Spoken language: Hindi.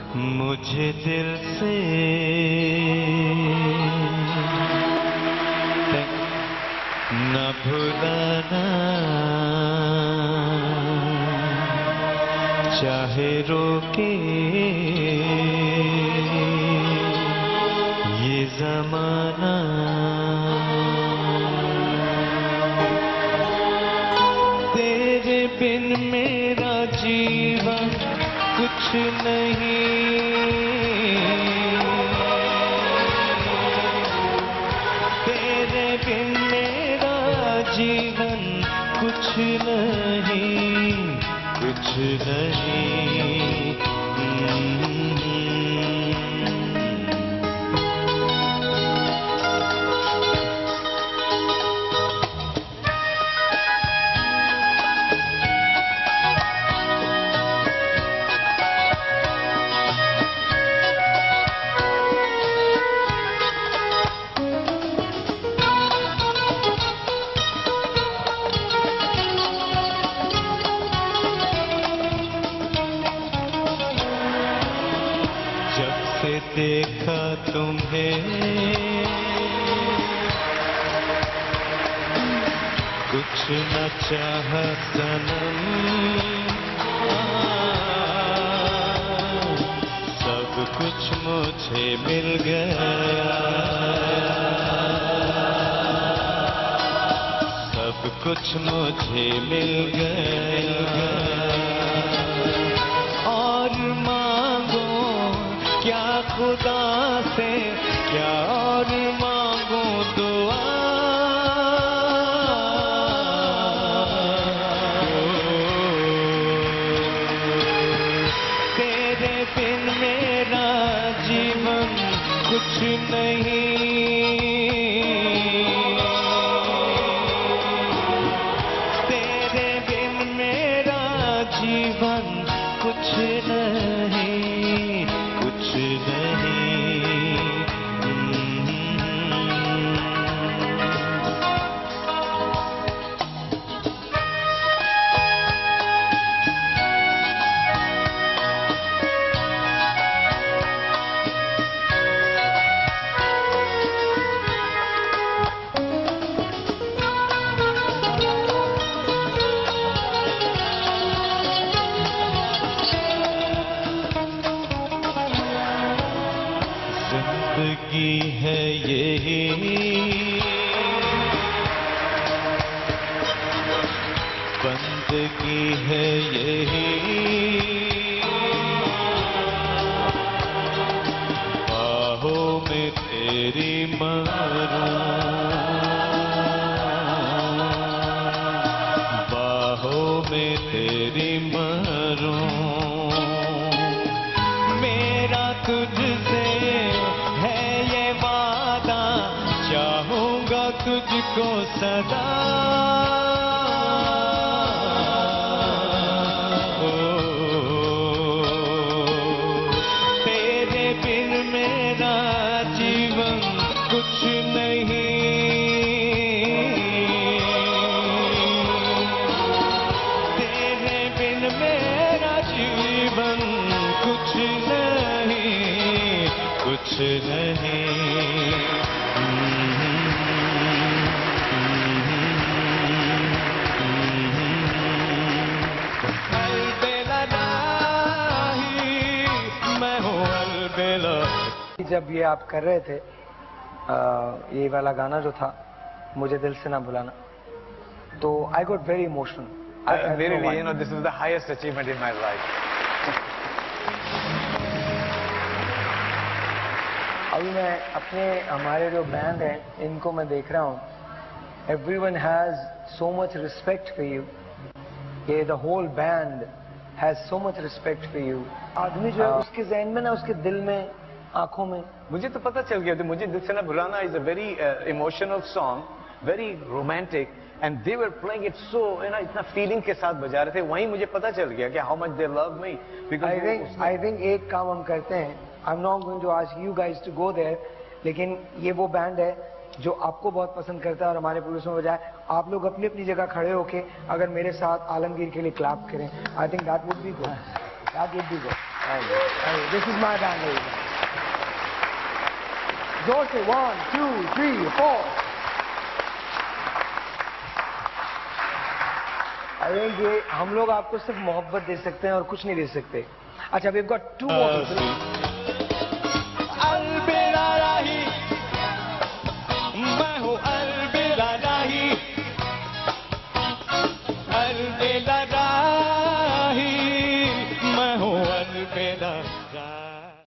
मुझे दिल से न भुलाना, चाहे रोके ये ज़माना। तेरे बिन मेरा जीवन कुछ नहीं, तेरे बिन मेरा जीवन कुछ नहीं, कुछ नहीं। देखा तुम्हें कुछ न चाहा सनम, सब कुछ मुझे मिल गया, सब कुछ मुझे मिल गया। और मांगो क्या खुदा से, क्या और मांगो दुआ। तेरे बिन मेरा जीवन कुछ नहीं, तेरे बिन मेरा जीवन कुछ नहीं, कुछ नहीं। जिंदगी है यही, बंदगी है यही, बाहों में तेरी मरूं, बाहों में तेरी मरूं। मेरा तुझसे चाहूंगा तुझको सदा, तेरे बिन मेरा जीवन कुछ नहीं, तेरे बिन मेरा जीवन कुछ नहीं, कुछ नहीं। जब ये आप कर रहे थे ये वाला गाना जो था मुझे दिल से ना भुलाना, तो I got very emotional. Really, you know, this is the highest achievement in my life. अभी मैं अपने हमारे जो बैंड है इनको मैं देख रहा हूँ, everyone has so much respect for you. ये the whole band has so much respect for you. आदमी जो है उसके ज़हन में ना, उसके दिल में, आंखों में। मुझे तो पता चल गया था, मुझे दिल से ना भुलाना is a very emotional song, very romantic, and they were playing it so, you know, इतना feeling के साथ बजा रहे थे। वहीं मुझे पता चल गया कि how much they love me. I think एक काम हम करते हैं, I'm not going to ask you guys to go there, लेकिन ये वो बैंड है जो आपको बहुत पसंद करता है और हमारे पुरुषों में बजाय आप लोग अपनी अपनी जगह खड़े होके अगर मेरे साथ आलमगीर के लिए क्लैप करें, I think that would be good, that would be good. This is my band. जोर से 1, 2, 3, 4. अरे ये हम लोग आपको सिर्फ मोहब्बत दे सकते हैं और कुछ नहीं दे सकते. अच्छा, we've got 2 more people.